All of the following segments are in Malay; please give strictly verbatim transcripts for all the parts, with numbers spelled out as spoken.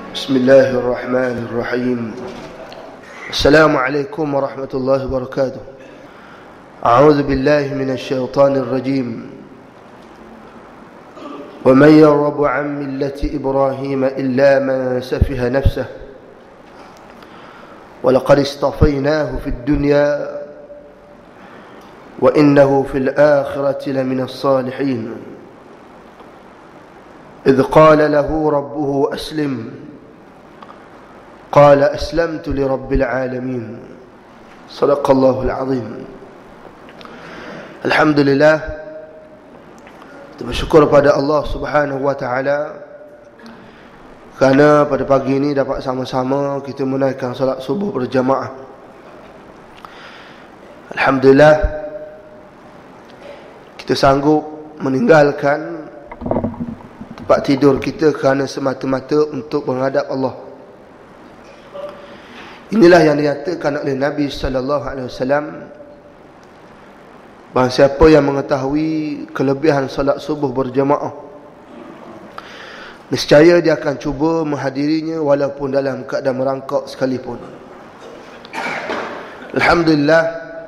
بسم الله الرحمن الرحيم. السلام عليكم ورحمة الله وبركاته. أعوذ بالله من الشيطان الرجيم. ومن يرغب عن ملة إبراهيم إلا من سفه نفسه ولقد اصطفيناه في الدنيا وإنه في الآخرة لمن الصالحين إذ قال له ربه أسلم قال أسلمت لرب العالمين صدق الله العظيم. Alhamdulillah, kita bersyukur pada Allah Subhanahu wa taala kerana pada pagi ini dapat sama-sama kita menunaikan solat subuh berjamaah. Alhamdulillah, kita sanggup meninggalkan tempat tidur kita kerana semata-mata untuk menghadap Allah. Inilah yang dinyatakan oleh Nabi sallallahu alaihi wasallam, bahawa siapa yang mengetahui kelebihan solat subuh berjamaah, nescaya dia akan cuba menghadirinya walaupun dalam keadaan merangkak sekalipun. Alhamdulillah,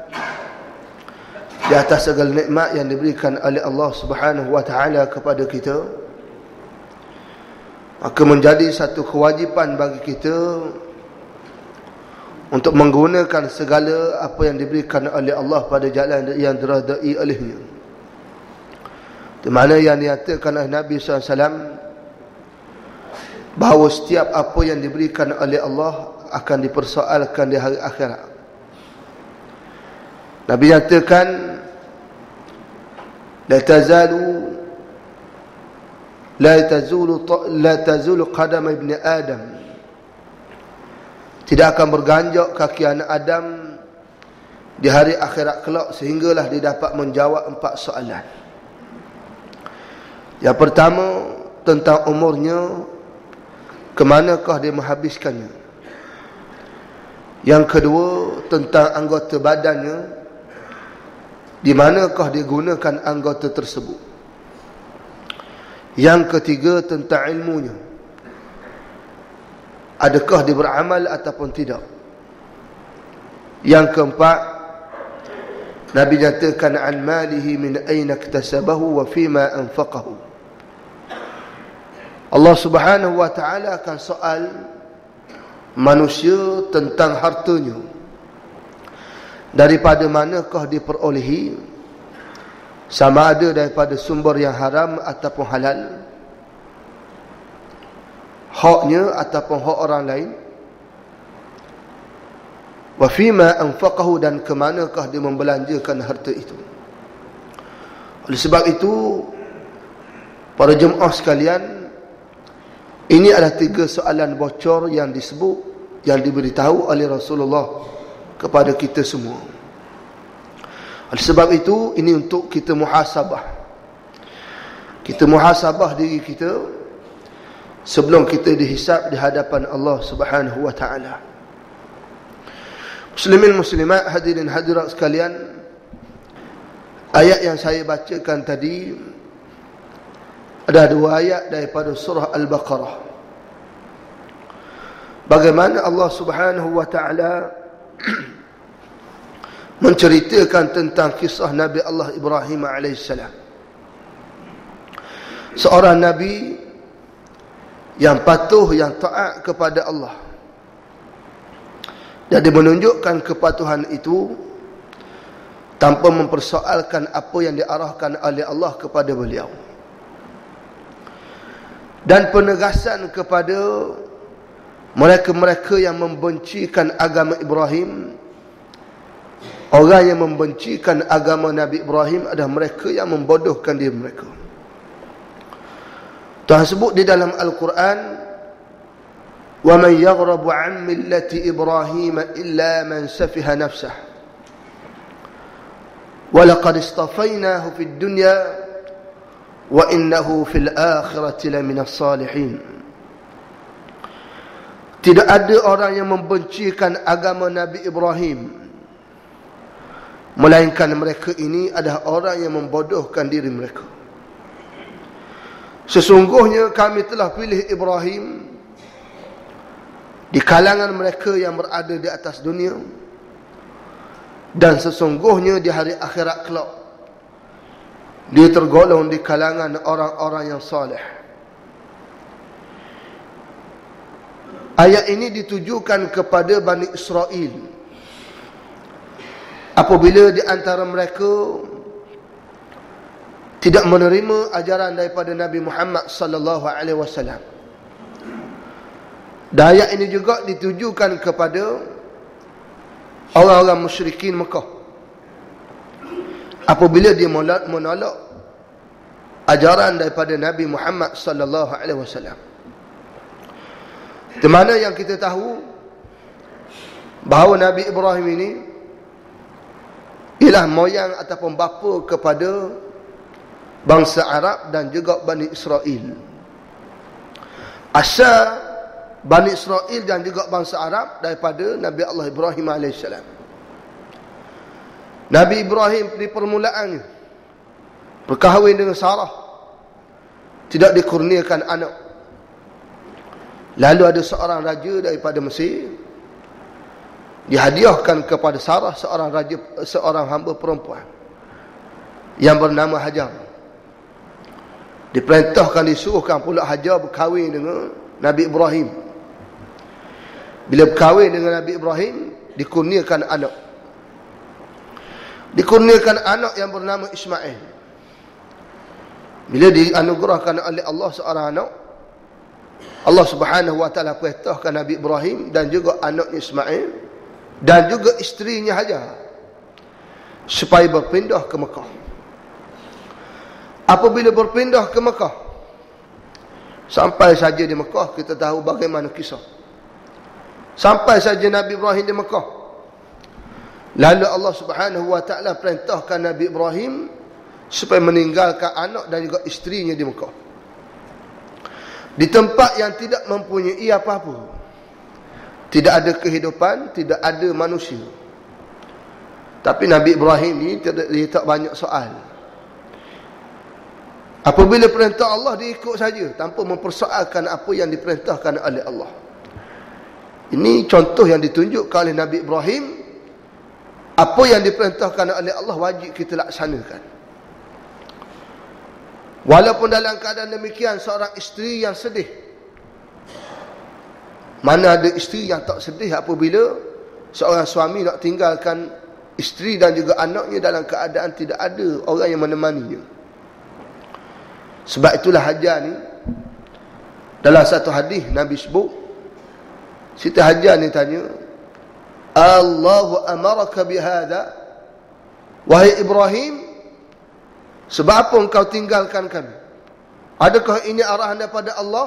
di atas segala nikmat yang diberikan oleh Allah Subhanahu wa taala kepada kita, maka menjadi satu kewajipan bagi kita untuk menggunakan segala apa yang diberikan oleh Allah pada jalan yang diridai olehnya. Di mana yang dinyatakan oleh Nabi sallallahu alaihi wasallam bahawa setiap apa yang diberikan oleh Allah akan dipersoalkan di hari akhirat. Nabi nyatakan, la tazalu la tazulu la tazulu qadam ibni Adam, tidak akan berganjak kaki anak Adam di hari akhirat kelak sehinggalah dia dapat menjawab empat soalan. Yang pertama, tentang umurnya, ke manakah dia menghabiskannya. Yang kedua, tentang anggota badannya, di manakah dia gunakan anggota tersebut. Yang ketiga, tentang ilmunya, adakah dia beramal ataupun tidak. Yang keempat, Nabi nyatakan an malihi min aina iktasabahu wa fima anfaqahu. Allah Subhanahu wa taala akan soal manusia tentang hartanya, daripada manakah diperolehi, sama ada daripada sumber yang haram ataupun halal, haknya ataupun hak orang lain, wa fima anfaqahu, dan ke manakah dia membelanjakan harta itu. Oleh sebab itu, para jemaah sekalian, ini adalah tiga soalan bocor yang disebut, yang diberitahu oleh Rasulullah kepada kita semua. Oleh sebab itu, ini untuk kita muhasabah. Kita muhasabah diri kita sebelum kita dihisab di hadapan Allah Subhanahu wa taala. Muslimin muslimat, hadirin hadirat sekalian, ayat yang saya bacakan tadi ada dua ayat daripada surah Al-Baqarah. Bagaimana Allah Subhanahu wa taala menceritakan tentang kisah Nabi Allah Ibrahim alaihissalam, seorang nabi yang patuh, yang taat kepada Allah. Dan dia menunjukkan kepatuhan itu tanpa mempersoalkan apa yang diarahkan oleh Allah kepada beliau. Dan penegasan kepada mereka-mereka yang membencikan agama Ibrahim, orang yang membencikan agama Nabi Ibrahim adalah mereka yang membodohkan diri mereka. Tuhan sebut di dalam Al-Quran, wa man yaghrabu an millati Ibrahim illa man safiha nafsah wa laqad istafainahu fid dunya wa innahu fil akhirati laminas salihin. Tidak ada orang yang membencikan agama Nabi Ibrahim, melainkan mereka ini adalah orang yang membodohkan diri mereka. Sesungguhnya kami telah pilih Ibrahim di kalangan mereka yang berada di atas dunia, dan sesungguhnya di hari akhirat kelak dia tergolong di kalangan orang-orang yang soleh. Ayat ini ditujukan kepada Bani Israel apabila di antara mereka tidak menerima ajaran daripada Nabi Muhammad sallallahu alaihi wasallam. Dan ayat ini juga ditujukan kepada orang-orang musyrikin Mekah apabila dia menolak ajaran daripada Nabi Muhammad sallallahu alaihi wasallam. Di mana yang kita tahu bahawa Nabi Ibrahim ini ialah moyang ataupun bapa kepada bangsa Arab dan juga Bani Israel. Asal Bani Israel dan juga bangsa Arab daripada Nabi Allah Ibrahim alaihissalam. Nabi Ibrahim di permulaannya berkahwin dengan Sarah, tidak dikurniakan anak. Lalu ada seorang raja daripada Mesir dihadiahkan kepada Sarah seorang raja, seorang hamba perempuan yang bernama Hajar. Diperintahkan, disuruhkan pula Hajar berkahwin dengan Nabi Ibrahim. Bila berkahwin dengan Nabi Ibrahim, dikurniakan anak. Dikurniakan anak yang bernama Ismail. Bila dianugerahkan oleh Allah seorang anak, Allah Subhanahu wa taala perintahkan Nabi Ibrahim dan juga anaknya Ismail dan juga isterinya Hajar supaya berpindah ke Mekah. Apabila berpindah ke Mekah, sampai saja di Mekah, kita tahu bagaimana kisah. Sampai saja Nabi Ibrahim di Mekah, lalu Allah Subhanahu wa taala perintahkan Nabi Ibrahim supaya meninggalkan anak dan juga isterinya di Mekah, di tempat yang tidak mempunyai apa-apa. Tidak ada kehidupan, tidak ada manusia. Tapi Nabi Ibrahim ni dia tak banyak soal. Apabila perintah Allah, dia ikut saja tanpa mempersoalkan apa yang diperintahkan oleh Allah. Ini contoh yang ditunjukkan oleh Nabi Ibrahim. Apa yang diperintahkan oleh Allah wajib kita laksanakan. Walaupun dalam keadaan demikian, seorang isteri yang sedih. Mana ada isteri yang tak sedih apabila seorang suami nak tinggalkan isteri dan juga anaknya dalam keadaan tidak ada orang yang menemaninya. Sebab itulah Hajar ni, dalam satu hadis Nabi sebut, Siti Hajar ni tanya, Allahu amaraka bihadha, wahai Ibrahim, sebab apa engkau tinggalkan kami? Adakah ini arahan daripada Allah?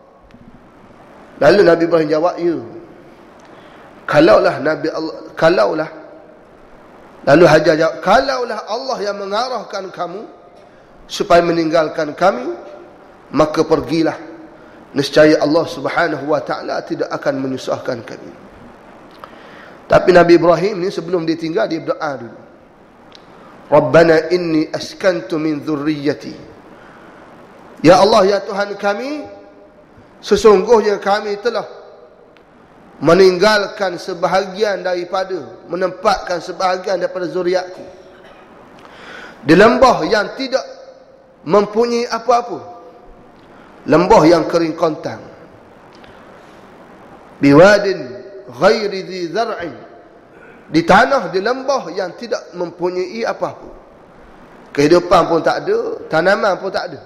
Lalu Nabi Ibrahim jawab, ya. Kalaulah Nabi Allah, kalaulah. Lalu Hajar jawab, kalaulah Allah yang mengarahkan kamu supaya meninggalkan kami, maka pergilah. Nescaya Allah Subhanahu wa taala tidak akan menyusahkan kami. Tapi Nabi Ibrahim ni sebelum dia tinggal, dia berdoa dulu. Rabbana inni askantu min dhurriyyati. Ya Allah, ya Tuhan kami, sesungguhnya kami telah meninggalkan sebahagian daripada, menempatkan sebahagian daripada zuriatku di lembah yang tidak mempunyai apa-apa, lembah yang kering kontang, biwadin ghairi dhi zar'in, di tanah, di lembah yang tidak mempunyai apa-apa, kehidupan pun tak ada, tanaman pun tak ada,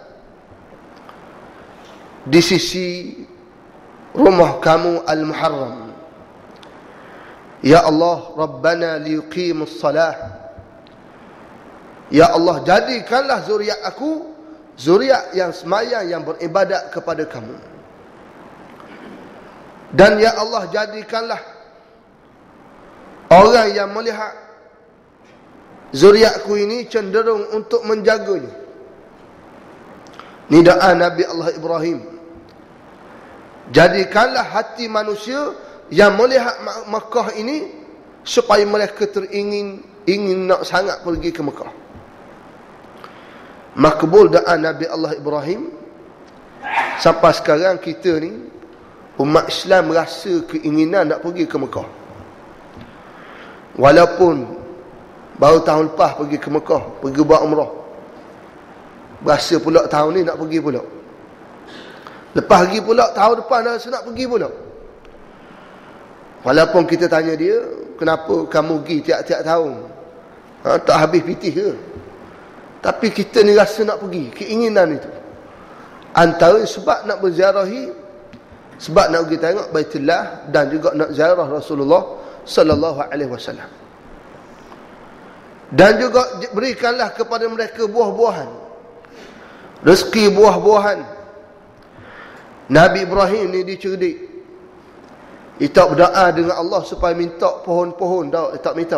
di sisi rumah kamu al-muharram. Ya Allah, Rabbana liyuqimus salah, ya Allah, jadikanlah zuriat aku zuriat yang semayang, yang beribadat kepada kamu. Dan ya Allah, jadikanlah orang yang melihat zuriatku ini cenderung untuk menjaganya. Ini doa Nabi Allah Ibrahim. Jadikanlah hati manusia yang melihat Mekah ini supaya mereka teringin, ingin nak sangat pergi ke Mekah. Makbul doa Nabi Allah Ibrahim. Sampai sekarang kita ni umat Islam rasa keinginan nak pergi ke Mekah. Walaupun baru tahun lepas pergi ke Mekah, pergi buat umrah, berasa pula tahun ni nak pergi pula. Lepas pergi pula, tahun depan dah rasa nak pergi pula. Walaupun kita tanya dia, kenapa kamu pergi tiap-tiap tahun? Ha, tak habis pitih ke? Tapi kita ni rasa nak pergi, keinginan itu. Antara sebab nak berziarahi, sebab nak pergi tengok Baitullah, dan juga nak ziarah Rasulullah sallallahu alaihi wasallam. Dan juga berikanlah kepada mereka buah-buahan, rezeki buah-buahan. Nabi Ibrahim ni dia cerdik. Dia tak berdoa dengan Allah supaya minta pohon-pohon, tak, dia tak minta.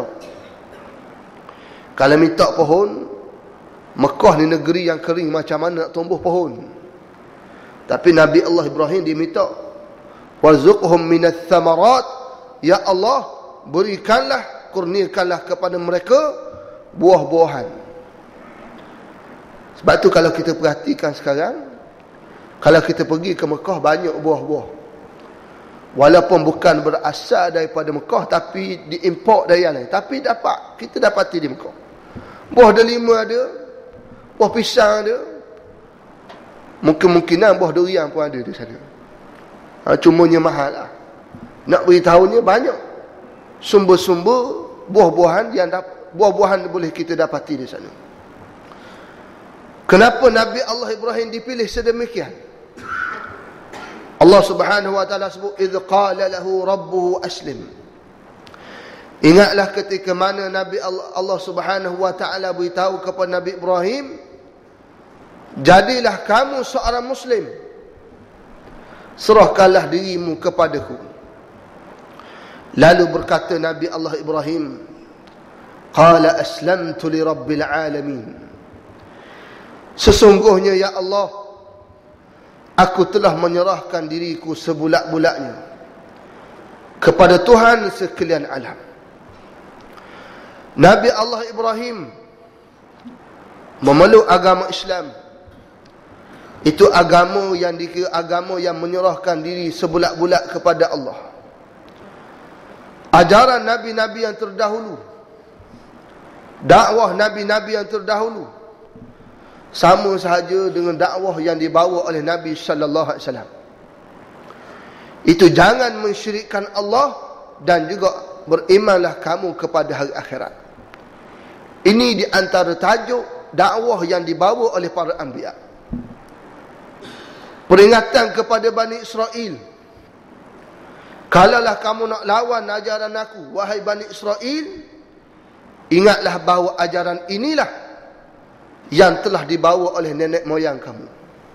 Kalau minta pohon, Mekah ni negeri yang kering, macam mana nak tumbuh pohon? Tapi Nabi Allah Ibrahim dia minta, warzuqhum minats thamarat, ya Allah, berikanlah, kurniakanlah kepada mereka buah-buahan. Sebab tu kalau kita perhatikan sekarang, kalau kita pergi ke Mekah, banyak buah-buah. Walaupun bukan berasal daripada Mekah, tapi diimport dari yang lain, tapi dapat, kita dapati di Mekah. Buah delima ada, buah pisang ada, mungkin-mungkinan buah durian pun ada di sana. Ha, cumanya mahal lah. Nak beritahunya banyak sumber-sumber buah-buahan yang dapat, buah-buahan boleh kita dapati di sana. Kenapa Nabi Allah Ibrahim dipilih sedemikian? Allah Subhanahu wa taala sebut, idz qala lahu rabbuhu aslim. Ingatlah ketika mana Nabi Allah, Allah Subhanahu wa taala beritahu kepada Nabi Ibrahim, jadilah kamu seorang muslim, serahkanlah dirimu kepadaku. Lalu berkata Nabi Allah Ibrahim, qala aslamtu li rabbil alamin. Sesungguhnya ya Allah, aku telah menyerahkan diriku sebulat-bulatnya kepada Tuhan sekalian alam. Nabi Allah Ibrahim memeluk agama Islam. Itu agama yang dikira agama yang menyerahkan diri sebulat-bulat kepada Allah. Ajaran Nabi-Nabi yang terdahulu, dakwah Nabi-Nabi yang terdahulu, sama sahaja dengan dakwah yang dibawa oleh Nabi sallallahu alaihi wasallam. Itu jangan mensyirikkan Allah, dan juga berimanlah kamu kepada hari akhirat. Ini di antara tajuk dakwah yang dibawa oleh para anbiya. Peringatan kepada Bani Israel, kalaulah kamu nak lawan ajaran aku, wahai Bani Israel, ingatlah bahawa ajaran inilah yang telah dibawa oleh nenek moyang kamu.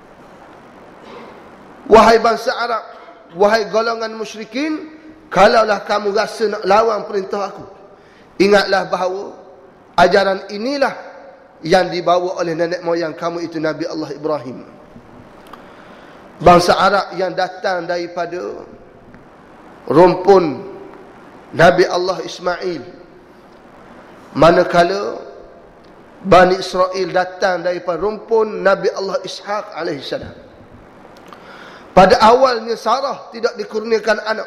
Wahai bangsa Arab, wahai golongan musyrikin, kalaulah kamu rasa nak lawan perintah aku, ingatlah bahawa ajaran inilah yang dibawa oleh nenek moyang kamu, itu Nabi Allah Ibrahim. Bangsa Arab yang datang daripada rumpun Nabi Allah Ismail, manakala Bani Israel datang daripada rumpun Nabi Allah Ishaq alaihi salam. Pada awalnya Sarah tidak dikurniakan anak,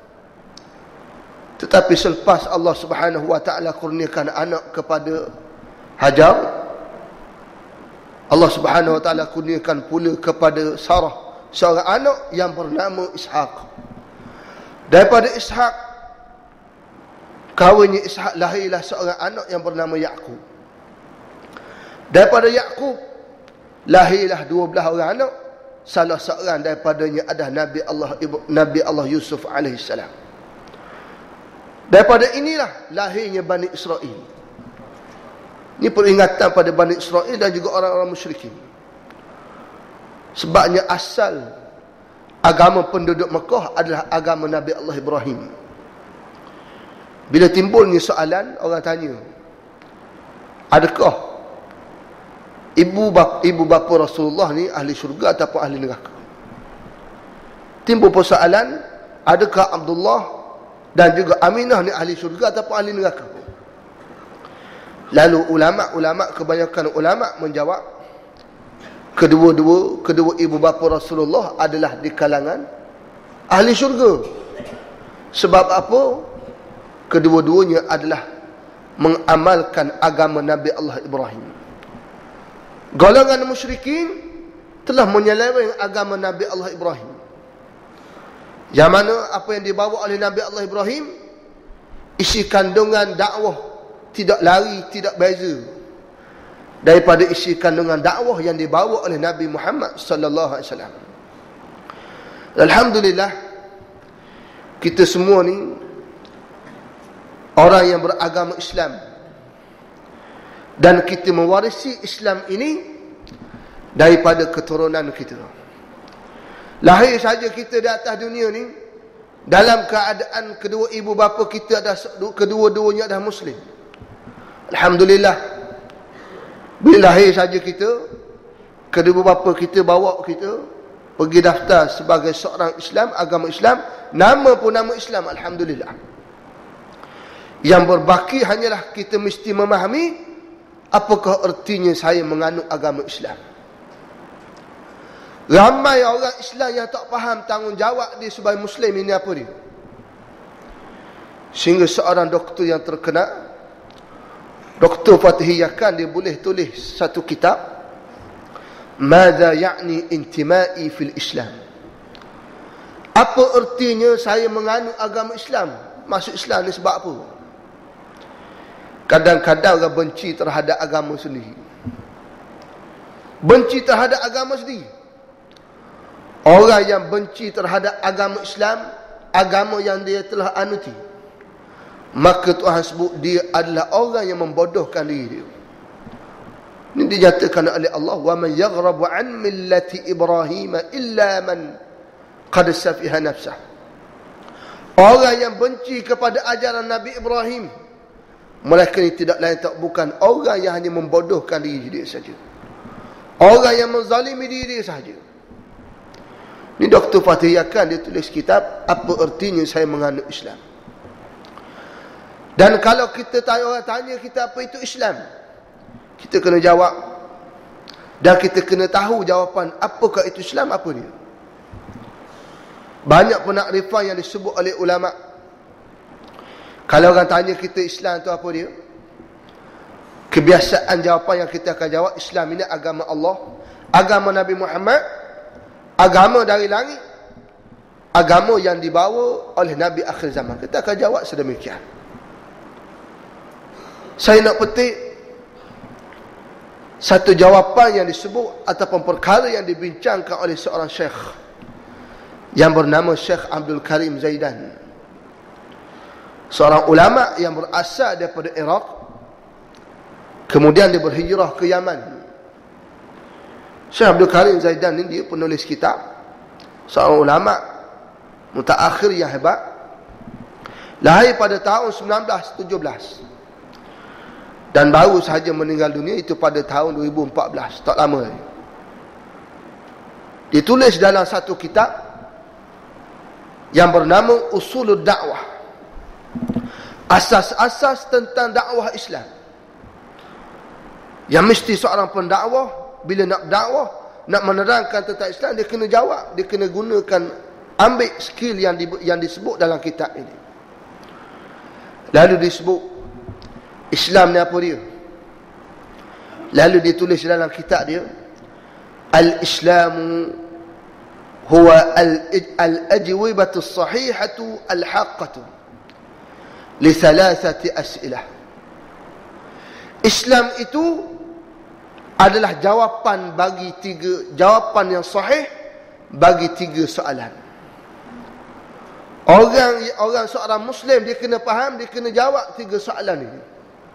tetapi selepas Allah Subhanahu wa taala kurniakan anak kepada Hajar, Allah Subhanahu wa taala kurniakan pula kepada Sarah seorang anak yang bernama Ishaq. Daripada Ishaq, kahwinnya Ishaq, lahirlah seorang anak yang bernama Yaqub. Daripada Yaqub lahirlah dua belas orang anak, salah seorang daripadanya adalah Nabi Allah Nabi Allah Yusuf alaihi salam. Daripada inilah lahirnya Bani Israel. Ini peringatan pada Bani Israel dan juga orang-orang musyrikin. Sebabnya asal agama penduduk Mekah adalah agama Nabi Allah Ibrahim. Bila timbulnya soalan, orang tanya, adakah ibu bapa, ibu bapa Rasulullah ni ahli syurga ataupun ahli neraka? Timbul persoalan, adakah Abdullah dan juga Aminah ni ahli syurga ataupun ahli neraka? Lalu ulama-ulama, kebanyakan ulama menjawab, kedua-dua kedua ibu bapa Rasulullah adalah di kalangan ahli syurga. Sebab apa? Kedua-duanya adalah mengamalkan agama Nabi Allah Ibrahim. Golongan musyrikin telah menyeleweng agama Nabi Allah Ibrahim. Yang mana apa yang dibawa oleh Nabi Allah Ibrahim, isi kandungan dakwah tidak lari, tidak beza daripada isi kandungan dakwah yang dibawa oleh Nabi Muhammad sallallahu alaihi wasallam. Alhamdulillah, kita semua ni orang yang beragama Islam, dan kita mewarisi Islam ini daripada keturunan kita. Lahir saja kita di atas dunia ni dalam keadaan kedua ibu bapa kita dah kedua-duanya dah Muslim. Alhamdulillah. Bila lahir saja kita, kedua bapa kita bawa kita pergi daftar sebagai seorang Islam, agama Islam, nama pun nama Islam. Alhamdulillah. Yang berbaki hanyalah kita mesti memahami apakah ertinya saya menganut agama Islam. Ramai orang Islam yang tak faham tanggungjawab dia sebagai Muslim ini apa dia. Sehingga seorang doktor yang terkenal, Doktor Fatih Yakan, dia boleh tulis satu kitab, Madza ya'ni intima'i fil Islam. Apa ertinya saya menganut agama Islam? Masuk Islam ni sebab apa? Kadang-kadang orang benci terhadap agama sendiri. Benci terhadap agama sendiri. Orang yang benci terhadap agama Islam, agama yang dia telah anuti, maka Tuhan sebut dia adalah orang yang membodohkan diri dia. Ini dinyatakan oleh Allah, wa man yaghrabu an millati Ibrahim illa man qad safiha nafsah. Orang yang benci kepada ajaran Nabi Ibrahim, mereka ini tidak lain tak bukan orang yang hanya membodohkan diri dia saja. Orang yang menzalimi diri dia saja. Ini Doktor Fatih Yakan, dia tulis kitab, apa ertinya saya menganut Islam. Dan kalau kita tanya, orang tanya kita apa itu Islam, kita kena jawab. Dan kita kena tahu jawapan apakah itu Islam, apa dia. Banyak penakrifan yang disebut oleh ulama. Kalau orang tanya kita Islam itu apa dia, kebiasaan jawapan yang kita akan jawab, Islam ini agama Allah, agama Nabi Muhammad, agama dari langit, agama yang dibawa oleh Nabi akhir zaman. Kita akan jawab sedemikian. Saya nak petik satu jawapan yang disebut ataupun perkara yang dibincangkan oleh seorang syekh yang bernama Syekh Abdul Karim Zaidan, seorang ulama yang berasal daripada Iraq, kemudian dia berhijrah ke Yaman. Syekh Abdul Karim Zaidan ini dia penulis kitab, seorang ulama mutaakhir yang hebat, lahir pada tahun sembilan belas tujuh belas dan baru sahaja meninggal dunia itu pada tahun dua ribu empat belas, tak lama lagi. Ditulis dalam satu kitab yang bernama Usulud Da'wah, asas-asas tentang dakwah Islam, yang mesti seorang pendakwah bila nak dakwah, nak menerangkan tentang Islam, dia kena jawab, dia kena gunakan, ambil skill yang di, yang disebut dalam kitab ini. Lalu disebut Islam ni apa dia. Lalu ditulis dalam kitab dia, Al-Islamu huwa al-ajwibatu as-sahihatu al-haqqatu li thalathati as'ilah. Islam itu adalah jawapan bagi tiga, jawapan yang sahih bagi tiga soalan. Orang orang seorang Muslim, dia kena faham, dia kena jawab tiga soalan ini.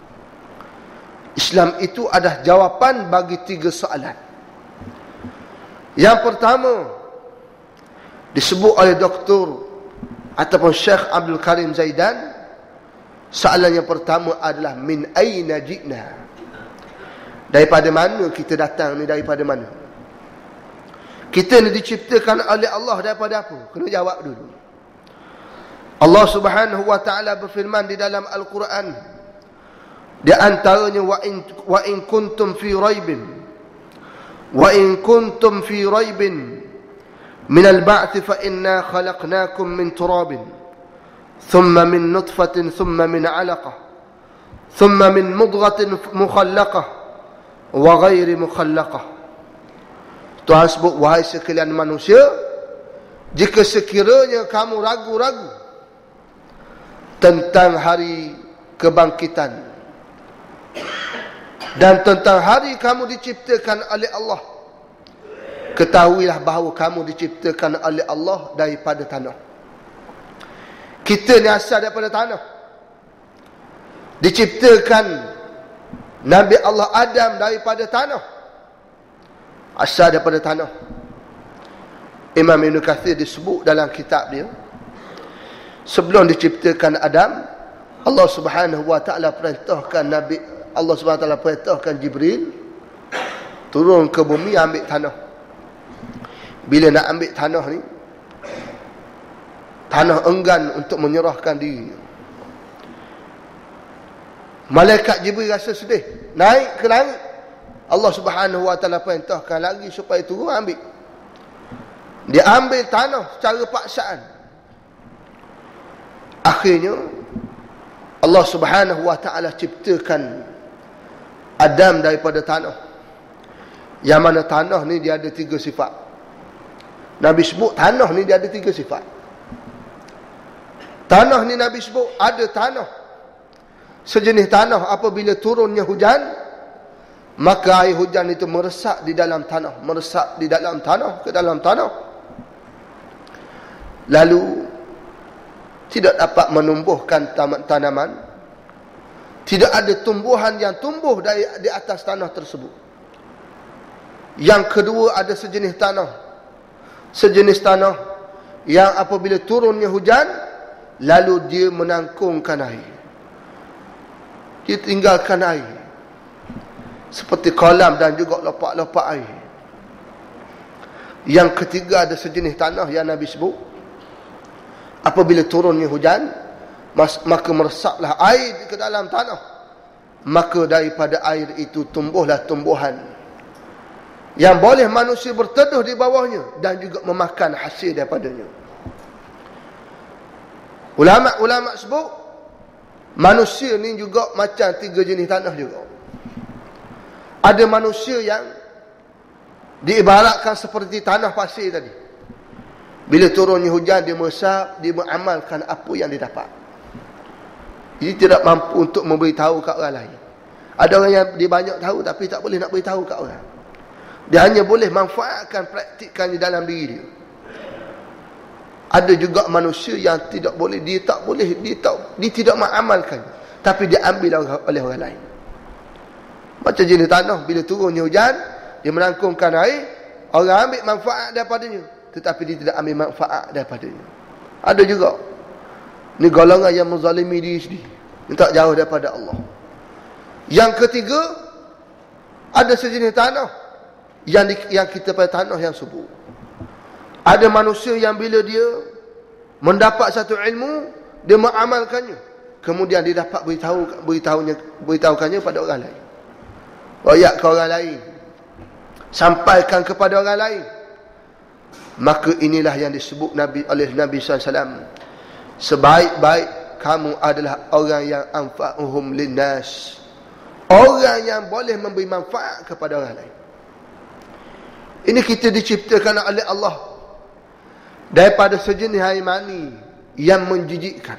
Islam itu adalah jawapan bagi tiga soalan. Yang pertama disebut oleh Doktor ataupun Syekh Abdul Karim Zaidan, soalan yang pertama adalah min aina ji'na. Daripada mana kita datang ni, daripada mana? Kita ni diciptakan oleh Allah daripada apa? Kena jawab dulu. Allah Subhanahu wa taala berfirman di dalam Al-Quran, di antaranya wa in wa in kuntum fi raibin wa in kuntum fi raibin minal ba'thi fa inna khalaqnakum min turabin thumma min nutfatin thumma min 'alaqah thumma min mudghatin mukhallaqah wa ghairi mukhallaqah. Tuhan sebut, wahai sekalian manusia, jika sekiranya kamu ragu-ragu tentang hari kebangkitan dan tentang hari kamu diciptakan oleh Allah, ketahuilah bahawa kamu diciptakan oleh Allah daripada tanah. Kita ni asal daripada tanah. Diciptakan Nabi Allah Adam daripada tanah. Asal daripada tanah. Imam Ibn Kathir disebut dalam kitab dia, sebelum diciptakan Adam, Allah Subhanahu wa taala perintahkan Nabi Allah Subhanahu wa taala perintahkan Jibril turun ke bumi ambil tanah. Bila nak ambil tanah ni, tanah enggan untuk menyerahkan diri. Malaikat Jibril rasa sedih, naik ke langit. Allah Subhanahu wa taala perintahkan lagi supaya turun ambil. Dia ambil tanah secara paksaan. Akhirnya Allah Subhanahu wa taala ciptakan Adam daripada tanah. Yang mana tanah ni dia ada tiga sifat. Nabi sebut tanah ni dia ada tiga sifat. Tanah ni Nabi sebut ada tanah, sejenis tanah apabila turunnya hujan, maka air hujan itu meresap di dalam tanah, meresap di dalam tanah, ke dalam tanah, lalu tidak dapat menumbuhkan tanaman, tidak ada tumbuhan yang tumbuh dari di atas tanah tersebut. Yang kedua, ada sejenis tanah, sejenis tanah yang apabila turunnya hujan, lalu dia menangkungkan air, dia tinggalkan air, seperti kolam dan juga lopak-lopak air. Yang ketiga, ada sejenis tanah yang Nabi sebut apabila turunnya hujan, maka meresaplah air ke dalam tanah, maka daripada air itu tumbuhlah tumbuhan yang boleh manusia berteduh di bawahnya dan juga memakan hasil daripadanya. Ulama-ulama sebut manusia ni juga macam tiga jenis tanah juga. Ada manusia yang diibaratkan seperti tanah pasir tadi. Bila turunnya hujan, dia meresap, dia mengamalkan apa yang dia dapat. Dia tidak mampu untuk memberitahu kat orang lain. Ada orang yang dia banyak tahu tapi tak boleh nak beritahu kat orang. Dia hanya boleh manfaatkan, praktikkan di dalam diri dia. Ada juga manusia yang tidak boleh, dia tak boleh, dia tak, dia tidak mengamalkan, tapi dia ambil oleh orang lain. Macam jenis tanah, bila turunnya hujan, dia menangkungkan air, orang ambil manfaat daripadanya, tetapi dia tidak ambil manfaat daripadanya. Ada juga. Ini golongan yang menzalimi diri sendiri, tak jauh daripada Allah. Yang ketiga, ada sejenis tanah yang di, yang kita pada tanah yang subur. Ada manusia yang bila dia mendapat satu ilmu, dia mengamalkannya, kemudian dia dapat beritahu beritahunya beritahukannya pada orang lain. Royak ke orang lain, sampaikan kepada orang lain. Maka inilah yang disebut Nabi oleh Nabi sallallahu alaihi wasallam, sebaik-baik kamu adalah orang yang anfa'uhum linnas, orang yang boleh memberi manfaat kepada orang lain. Ini kita diciptakan oleh Allah daripada sejenis air mani yang menjijikkan.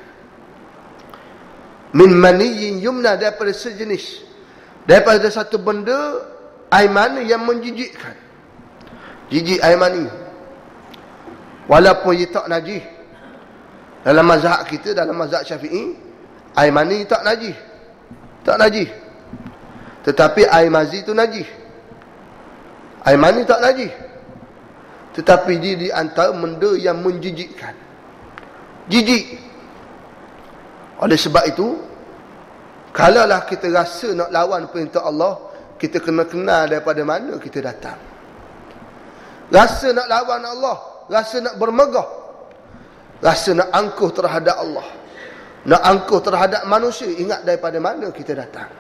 Min maniyyin yumna, daripada sejenis, daripada satu benda air mani yang menjijikkan. Jijik air mani, walaupun ia tak najis. Dalam mazhab kita, dalam mazhab Syafi'i, air mani tak najis, tak najis. Tetapi air mazi itu najis. Air mani tak najis, tetapi dia di antara benda yang menjijikkan. Jijik. Oleh sebab itu, kalaulah kita rasa nak lawan perintah Allah, kita kena kenal daripada mana kita datang. Rasa nak lawan Allah, rasa nak bermegah, rasa nak angkuh terhadap Allah, nak angkuh terhadap manusia, ingat daripada mana kita datang.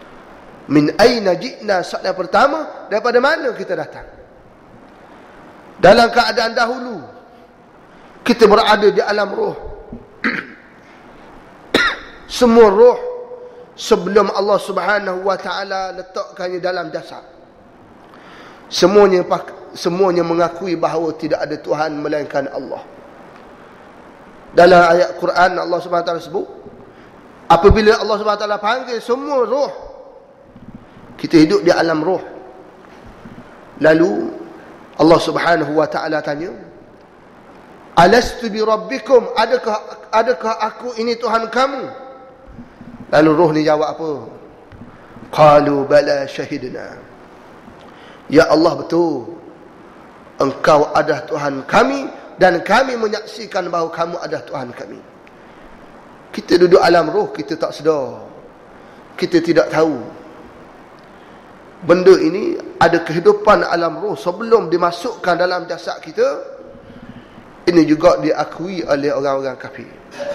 Min aina ji'na, soalan pertama, daripada mana kita datang. Dalam keadaan dahulu kita berada di alam roh. Semua roh sebelum Allah Subhanahu wa taala letakkannya dalam jasad, semuanya semuanya mengakui bahawa tidak ada Tuhan melainkan Allah. Dalam ayat Quran Allah Subhanahu wa taala sebut, apabila Allah Subhanahu wa taala panggil semua roh, kita hidup di alam roh. Lalu Allah Subhanahu wa taala tanya, alastu bi rabbikum, adakah adakah aku ini Tuhan kamu? Lalu roh ni jawab apa? Qalu bala syahidna. Ya Allah, betul, engkau adalah Tuhan kami dan kami menyaksikan bahawa kamu adalah Tuhan kami. Kita duduk alam roh, kita tak sedar, kita tidak tahu benda ini ada kehidupan alam roh sebelum dimasukkan dalam jasad kita. Ini juga diakui oleh orang-orang kafir.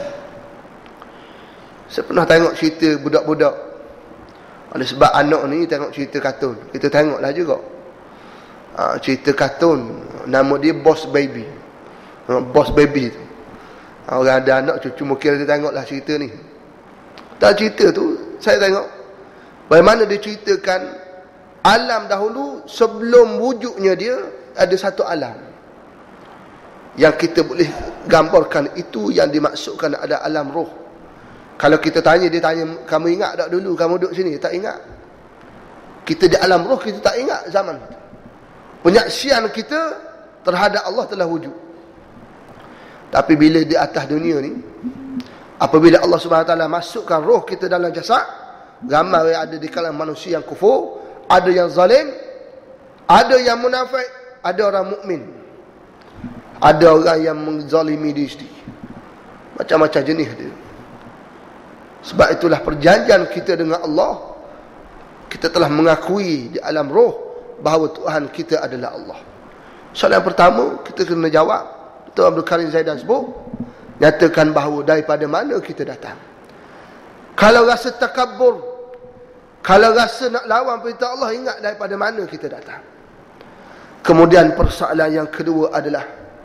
Saya pernah tengok cerita budak-budak. Oleh sebab anak ni tengok cerita kartun, kita tengoklah juga. Ha, cerita kartun nama dia Boss Baby. Ha, Boss Baby tu. Ha, orang ada anak cuma kira dia tengoklah cerita ni. Tak, cerita tu saya tengok bagaimana dia ceritakan alam dahulu sebelum wujudnya dia ada satu alam yang kita boleh gambarkan, itu yang dimaksudkan ada alam roh. Kalau kita tanya, dia tanya, kamu ingat tak dulu kamu duduk sini? Tak ingat. Kita di alam roh, kita tak ingat zaman itu. Penyaksian kita terhadap Allah telah wujud. Tapi bila di atas dunia ni, apabila Allah Subhanahu wa taala masukkan roh kita dalam jasad, ramai ada di kalangan manusia yang kufur, ada yang zalim, ada yang munafik, ada orang mukmin, ada orang yang menzalimi diri sendiri. Macam-macam jenis dia. Sebab itulah perjanjian kita dengan Allah, kita telah mengakui di alam roh bahawa Tuhan kita adalah Allah. Soalan pertama kita kena jawab, Dr. Abdul Karim Zaidan sebut, nyatakan bahawa daripada mana kita datang. Kalau rasa takabur, kalau rasa nak lawan perintah Allah, ingat daripada mana kita datang. Kemudian persoalan yang kedua adalah,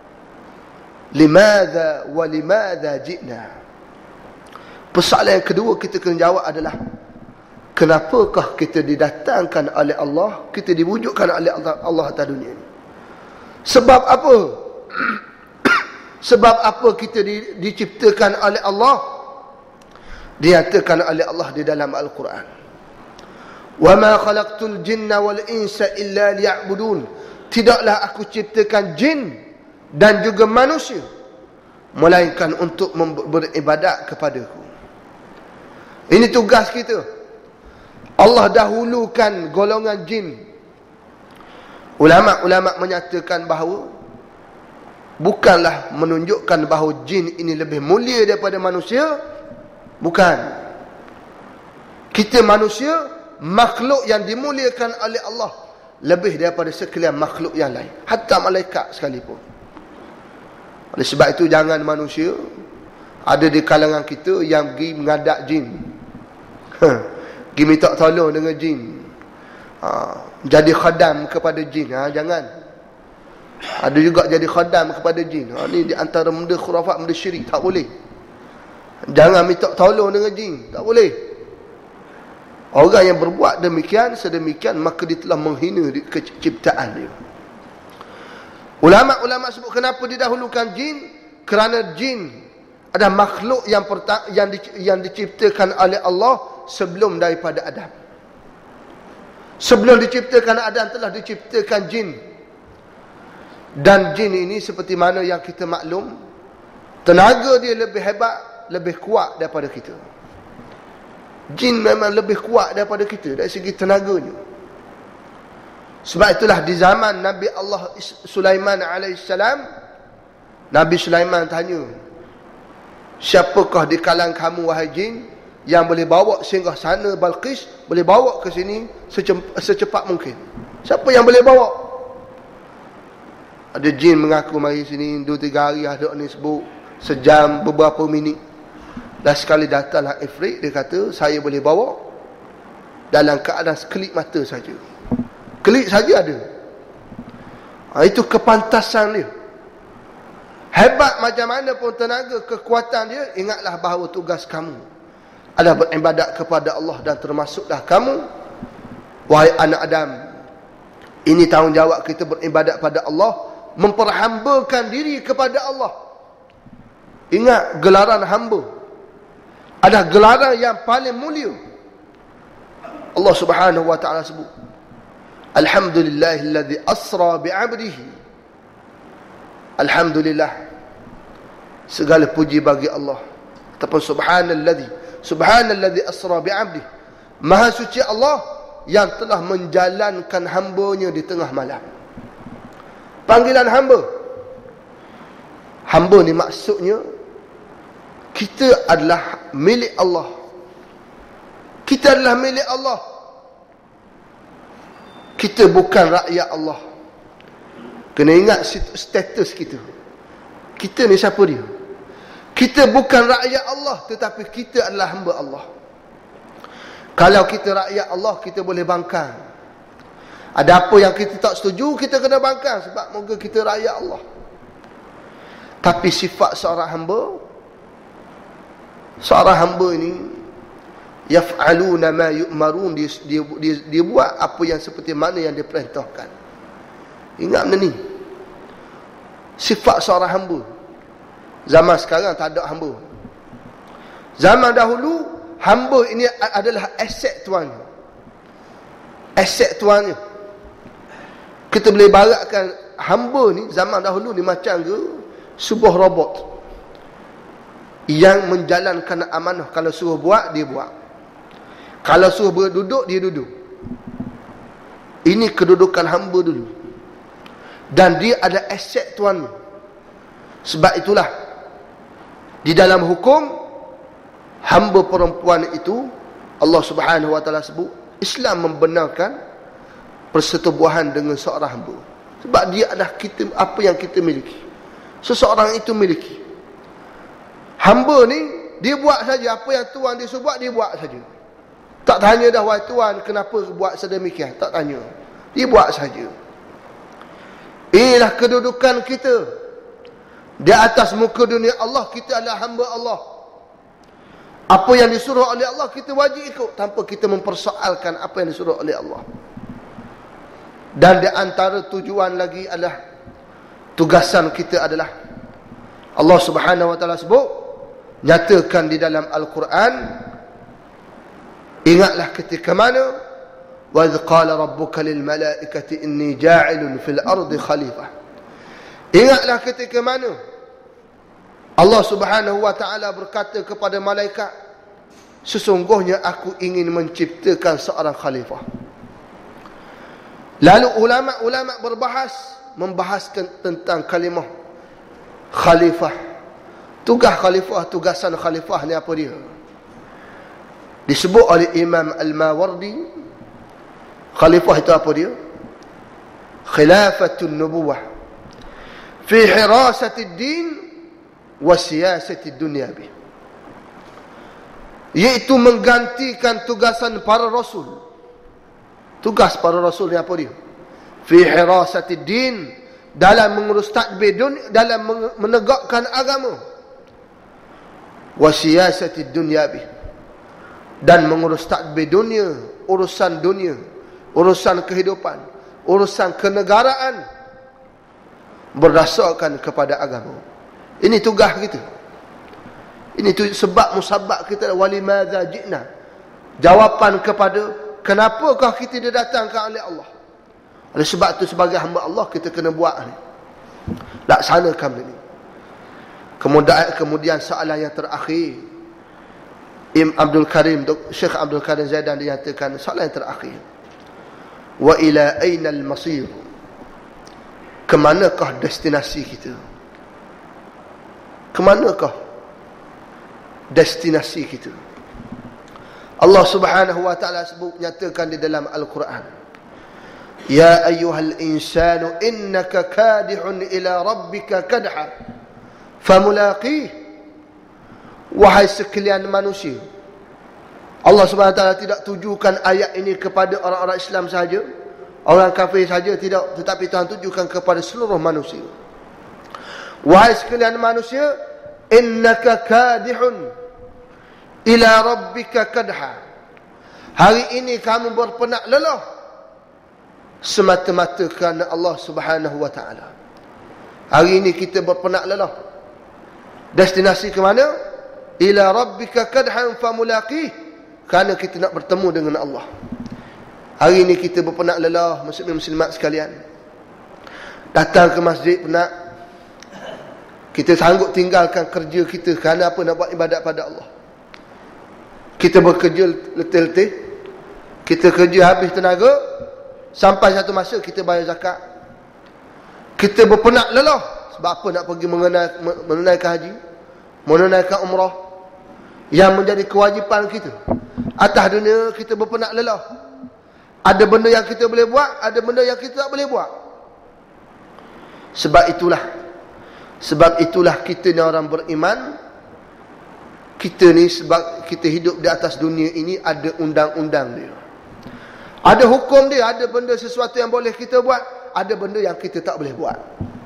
limadha wa limadha ji'na. Persoalan yang kedua kita kena jawab adalah, kenapakah kita didatangkan oleh Allah, kita diwujudkan oleh Allah, Allah atas dunia ini? Sebab apa? Sebab apa kita di, diciptakan oleh Allah? Dinyatakan oleh Allah di dalam Al-Quran, wa ma khalaqtul jinna wal insa illa liya'budun. Tidaklah aku ciptakan jin dan juga manusia melainkan untuk beribadat kepadaku. Ini tugas kita. Allah dahulukan golongan jin. Ulama-ulama menyatakan bahawa bukanlah menunjukkan bahawa jin ini lebih mulia daripada manusia. Bukan. Kita manusia, makhluk yang dimuliakan oleh Allah lebih daripada sekalian makhluk yang lain, hatta malaikat sekalipun. Oleh sebab itu jangan manusia, ada di kalangan kita yang pergi mengadap jin, pergi minta tolong dengan jin, ha, jadi khadam kepada jin. Ha, jangan. Ada juga jadi khadam kepada jin. Ha, ni di antara benda khurafat, benda syirik. Tak boleh. Jangan minta tolong dengan jin. Tak boleh. Orang yang berbuat demikian, sedemikian, maka dia telah menghina keciptaan dia. Ulama-ulama sebut kenapa didahulukan jin? Kerana jin adalah makhluk yang perta- yang, di- yang diciptakan oleh Allah sebelum daripada Adam. Sebelum diciptakan Adam telah diciptakan jin. Dan jin ini seperti mana yang kita maklum, tenaga dia lebih hebat, lebih kuat daripada kita. Jin memang lebih kuat daripada kita dari segi tenaganya. Sebab itulah di zaman Nabi Allah Sulaiman alaihissalam, Nabi Sulaiman tanya, siapakah di kalangan kamu wahai jin yang boleh bawa singgah sana Balqis, boleh bawa ke sini secepat mungkin? Siapa yang boleh bawa? Ada jin mengaku mari sini dua tiga hari, ada ni sebut sejam, beberapa minit. Dan sekali datanglah Ifrit, dia kata saya boleh bawa dalam keadaan sekelip mata saja. Kelip saja ada. Ha, itu kepantasan dia. Hebat macam mana pun tenaga, kekuatan dia, ingatlah bahawa tugas kamu adalah beribadat kepada Allah, dan termasuklah kamu, wahai anak Adam, ini tanggungjawab kita beribadat pada Allah, memperhambakan diri kepada Allah. Ingat, gelaran hamba adalah gelaran yang paling mulia. Allah Subhanahu wa taala sebut, Alhamdulillahilladzi asra bi'abdihi. Alhamdulillah, segala puji bagi Allah. Ataupun subhanalladzi, subhanalladzi asra bi'abdihi. Maha suci Allah yang telah menjalankan hamba-Nya di tengah malam. Panggilan hamba. Hamba ni maksudnya kita adalah milik Allah. Kita adalah milik Allah. Kita bukan rakyat Allah. Kena ingat status kita. Kita ni siapa dia? Kita bukan rakyat Allah, tetapi kita adalah hamba Allah. Kalau kita rakyat Allah, kita boleh bangkang. Ada apa yang kita tak setuju, kita kena bangkang, sebab moga kita rakyat Allah. Tapi sifat seorang hamba, seorang hamba ini, yaf'aluna ma yu'marun, dia, dia, dia, dia buat apa yang seperti mana yang diperintahkan. Ingat benda ni. Sifat seorang hamba. Zaman sekarang tak ada hamba. Zaman dahulu, hamba ini adalah aset tuannya. Aset tuannya. Kita boleh baratkan hamba ni zaman dahulu ni macam ke sebuah robot yang menjalankan amanah. Kalau suruh buat, dia buat. Kalau suruh berduduk, dia duduk. Ini kedudukan hamba dulu. Dan dia ada aset tuan. Sebab itulah di dalam hukum, hamba perempuan itu Allah Subhanahu wa taala sebut, Islam membenarkan persetubuhan dengan seorang hamba. Sebab dia adalah kita, apa yang kita miliki. Seseorang itu miliki. Hamba ni, dia buat saja apa yang tuan dia suruh buat, dia buat saja. Tak tanya dah, wahai tuan, kenapa buat sedemikian? Tak tanya. Dia buat saja. Inilah kedudukan kita. Di atas muka dunia Allah, kita adalah hamba Allah. Apa yang disuruh oleh Allah, kita wajib ikut tanpa kita mempersoalkan apa yang disuruh oleh Allah. Dan di antara tujuan lagi adalah, tugasan kita adalah, Allah Subhanahu wa taala sebut, nyatakan di dalam Al-Quran, ingatlah ketika mana wa idh qala rabbuka lil malaikati inni ja'ilun fil ardi khalifah. Ingatlah ketika mana Allah Subhanahu wa taala berkata kepada malaikat, sesungguhnya aku ingin menciptakan seorang khalifah. Lalu ulama-ulama berbahas, membahaskan tentang kalimah khalifah. Tugas khalifah, tugasan khalifah ni apa dia? Disebut oleh Imam Al-Mawardi, khalifah itu apa dia? Khilafatun nubuwah fi hirasati din wa siyasati dunya bih. Iaitu menggantikan tugasan para rasul. Tugas para rasul ni apa dia? Fi hirasati din, dalam mengurus tadbir dunia, dalam menegakkan agama. Wa siyasati dunya bih, dan mengurus tadbir dunia, urusan dunia, urusan kehidupan, urusan kenegaraan berdasarkan kepada agama. Ini tugas kita. Ini tu sebab musabab kita, walimadza ji'na. Jawapan kepada kenapakah kita didatangkan oleh Allah. Oleh sebab itu sebagai hamba Allah kita kena buat ni. Laksanakan ini. Kemudian kemudian soalan yang terakhir, Im Abdul Karim, Syekh Abdul Karim Zaidan dinyatakan soalan yang terakhir. Wa ila aina al-masir? Kemanakah destinasi kita? Kemanakah destinasi kita? Allah Subhanahu wa taala sebut, nyatakan di dalam Al-Quran, ya ayyuhal insanu innaka kadihun ila rabbika kadha famulaqih. Wahai sekalian manusia, Allah Subhanahu wa taala tidak tujukan ayat ini kepada orang-orang Islam sahaja, orang kafir saja tidak, tetapi Tuhan tujukan kepada seluruh manusia. Wahai sekalian manusia, innaka kadihun ila rabbika kadha. Hari ini kamu berpenak lelah semata-mata kerana Allah Subhanahu wa taala. Hari ini kita berpenak lelah. Destinasi ke mana? Ila rabbika kadhan famulaqih. Kerana kita nak bertemu dengan Allah. Hari ini kita berpenak lelah, muslimin muslimat sekalian. Datang ke masjid penat. Kita sanggup tinggalkan kerja kita kerana apa? Nak buat ibadat pada Allah. Kita bekerja letih-letih. Kita kerja habis tenaga. Sampai satu masa kita bayar zakat. Kita berpenak lelah. Sebab apa? Nak pergi menunaikan haji, menunaikan umrah, yang menjadi kewajipan kita. Atas dunia kita berpenak lelah. Ada benda yang kita boleh buat, ada benda yang kita tak boleh buat. Sebab itulah Sebab itulah kita ni orang beriman. Kita ni sebab kita hidup di atas dunia ini, ada undang-undang dia, ada hukum dia, ada benda sesuatu yang boleh kita buat, ada benda yang kita tak boleh buat.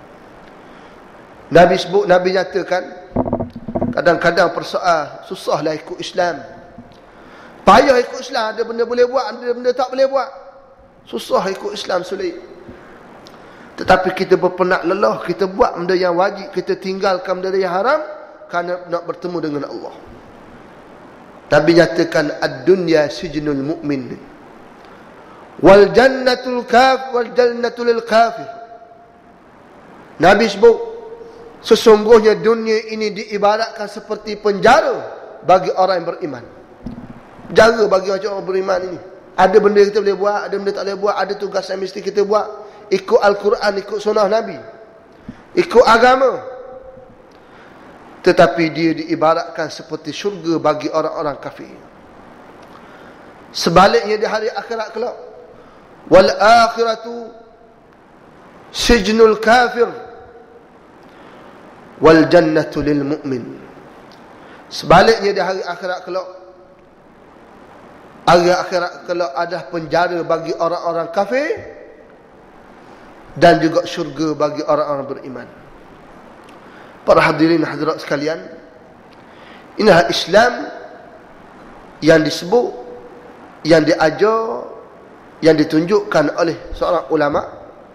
Nabi sebut, Nabi nyatakan, kadang-kadang persoal susahlah ikut Islam, payah ikut Islam, ada benda boleh buat, ada benda tak boleh buat. Susah ikut Islam, sulit. Tetapi kita berpenak lelah, kita buat benda yang wajib, kita tinggalkan benda yang haram kerana nak bertemu dengan Allah. Nabi nyatakan, ad-dunya sijnul mu'min wal jannatul kafir wal jannatul lil kafir. Nabi sebut, sesungguhnya dunia ini diibaratkan seperti penjara bagi orang yang beriman. Penjara bagi orang beriman ini. Ada benda kita boleh buat, ada benda tak boleh buat, ada tugas yang mesti kita buat. Ikut Al-Quran, ikut sunnah Nabi, ikut agama. Tetapi dia diibaratkan seperti syurga bagi orang-orang kafir. Sebaliknya di hari akhirat kelak, wal akhiratu sijnul kafir wal jannatu lil mu'min. Sebaliknya di hari akhirat kelak, hari akhirat kelak ada penjara bagi orang-orang kafir dan juga syurga bagi orang-orang beriman. Para hadirin hadirat sekalian, inilah Islam yang disebut, yang diajar, yang ditunjukkan oleh seorang ulama,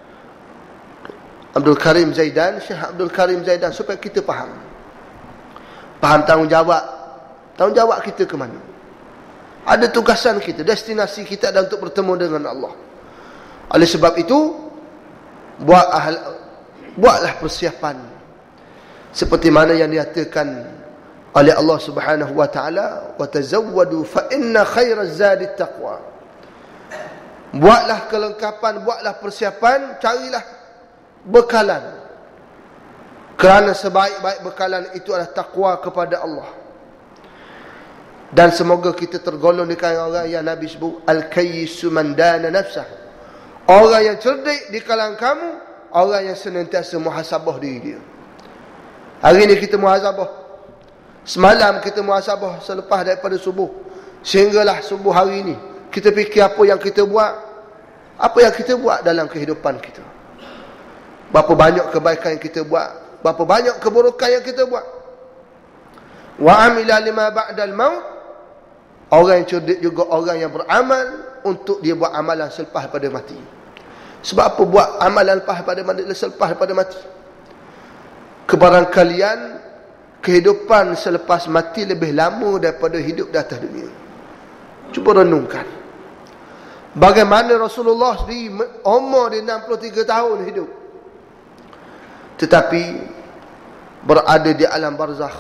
Abdul Karim Zaidan, Syekh Abdul Karim Zaidan, supaya kita faham. Faham tanggungjawab. Tanggungjawab kita ke mana? Ada tugasan kita, destinasi kita adalah untuk bertemu dengan Allah. Oleh sebab itu, buat ahal, buatlah persiapan seperti mana yang dinyatakan oleh Allah Subhanahu wa taala, wa tazawwadu fa inna khairaz zadi taqwa. Buatlah kelengkapan, buatlah persiapan, carilah bekalan, kerana sebaik-baik bekalan itu adalah takwa kepada Allah. Dan semoga kita tergolong di kalangan orang yang Nabi sebut, al-kayyisu man dana nafsah. Orang yang cerdik di kalangan kamu, orang yang senantiasa muhasabah diri dia. Hari ini kita muhasabah, semalam kita muhasabah selepas daripada subuh, sehinggalah subuh hari ini kita fikir apa yang kita buat, apa yang kita buat dalam kehidupan kita. Berapa banyak kebaikan yang kita buat, berapa banyak keburukan yang kita buat. Wa amila lima ba'dal maut. Orang yang cerdik juga orang yang beramal untuk dia buat amalan selepas pada mati. Sebab apa buat amalan lepas pada mati, selepas pada mati? Kebarangkalian kehidupan selepas mati lebih lama daripada hidup di atas dunia. Cuba renungkan. Bagaimana Rasulullah sendiri umur dia enam puluh tiga tahun hidup, tetapi berada di alam barzakh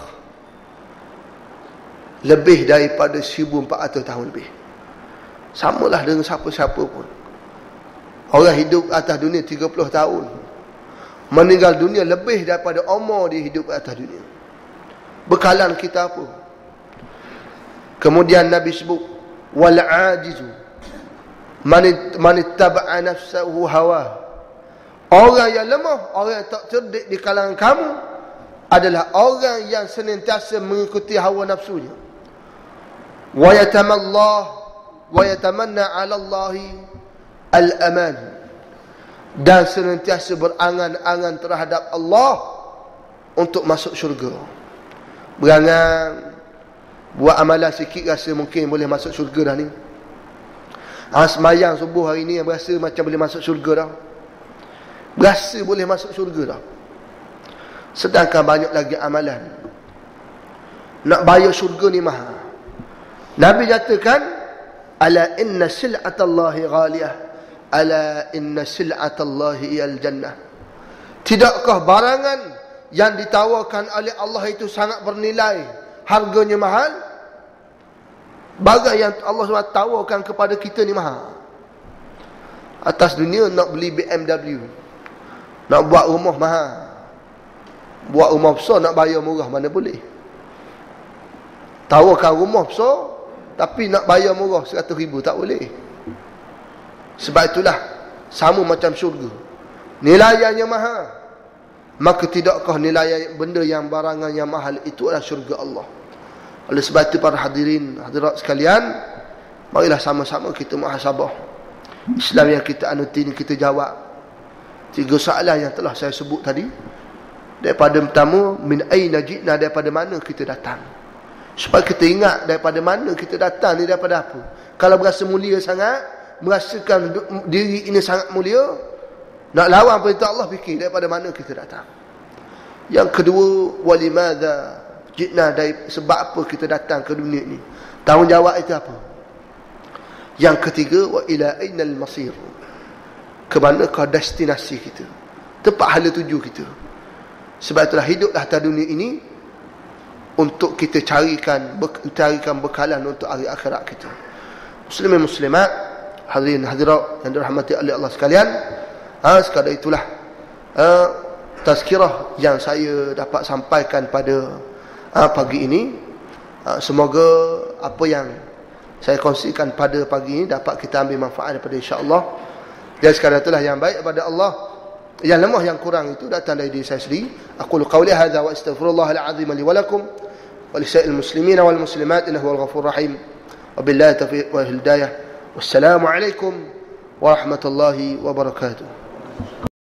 lebih daripada seribu empat ratus tahun lebih. Samalah dengan siapa-siapa pun. Orang hidup atas dunia tiga puluh tahun, meninggal dunia lebih daripada umur dia hidup atas dunia. Bekalan kita apa? Kemudian Nabi sebut, wal ajizu man ittaba'a nafsahu hawa. Orang yang lemah, orang yang tak cerdik di kalangan kamu adalah orang yang senantiasa mengikuti hawa nafsunya. Wa yatamallah wa yatamanna 'ala Allahi al-aman. dan senantiasa berangan-angan terhadap Allah untuk masuk syurga. Berangan, buat amalan sikit rasa mungkin boleh masuk syurga dah ni. Ha, semayang subuh hari ni berasa macam boleh masuk syurga dah. Berasa boleh masuk syurga dah. Sedangkan banyak lagi amalan. Nak bayar syurga ni mahal. Nabi nyatakan, ala inna sil'atallahi ghaliyah, ala inna sil'atallahi iyal jannah. Tidakkah barangan yang ditawarkan oleh Allah itu sangat bernilai, harganya mahal? Barang yang Allah subhanahu wa taala tawarkan kepada kita ni mahal. Atas dunia nak beli B M W, nak buat rumah mahal. Buat rumah besar nak bayar murah, mana boleh. Tawarkan rumah besar tapi nak bayar murah seratus ribu, tak boleh. Sebab itulah sama macam syurga, nilainya mahal. Maka tidakkah nilai benda yang barangan yang mahal itu adalah syurga Allah. Oleh sebab itu para hadirin hadirat sekalian, marilah sama-sama kita muhasabah. Islam yang kita anuti ini kita jawab tiga soalan yang telah saya sebut tadi. Daripada pertama, min aina ji'na, daripada mana kita datang. Supaya kita ingat daripada mana kita datang ni, daripada apa. Kalau berasa mulia sangat, merasakan diri ini sangat mulia, nak lawan perintah Allah, fikir daripada mana kita datang. Yang kedua, walimadha ji'na, sebab apa kita datang ke dunia ni. Tanggungjawab itu apa. Yang ketiga, wa ila ainal masir, ke manakah destinasi kita, tempat hala tuju kita. Sebab itulah hiduplah atas dunia ini untuk kita carikan carikan bekalan untuk hari akhirat kita. Muslimin muslimat, hadirin hadirat yang dirahmati oleh Allah sekalian, ha, sekadar itulah ha, tazkirah yang saya dapat sampaikan pada ha, pagi ini. Ha, semoga apa yang saya kongsikan pada pagi ini dapat kita ambil manfaat daripada, insya-Allah. Dan sekadar itulah yang baik daripada Allah. Yang lemah, yang kurang itu datang dari diri saya sendiri. Aqulu qawli hadza wa astaghfirullahal azim li wa lakum wa lisa'il muslimin wal muslimat innahu wal ghafurur rahim. Wabillahi taufiq wal hidayah. Wassalamu alaikum warahmatullahi wabarakatuh.